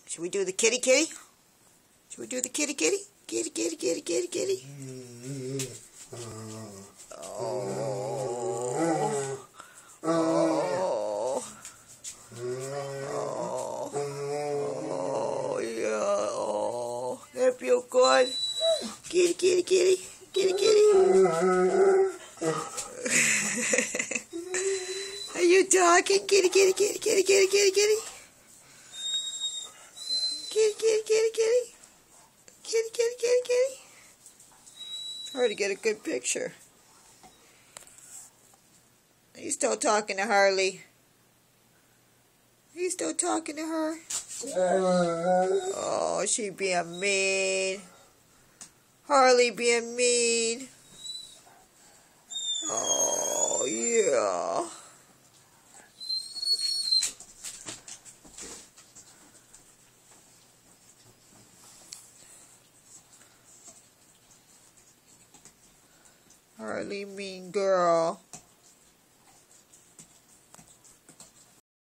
Should we do the kitty kitty? Should we do the kitty kitty? Kitty kitty kitty kitty kitty. Oh. Oh. Oh. Yeah. Oh. That feel good. Kitty kitty kitty. Kitty kitty. Are you talking? Kitty kitty kitty kitty kitty kitty kitty. Kitty kitty kitty kitty. Kitty kitty kitty kitty. Hard to get a good picture. Are you still talking to Harley? Are you still talking to her? Oh, she being mean. Harley being mean. Oh, yeah. Harley, mean girl.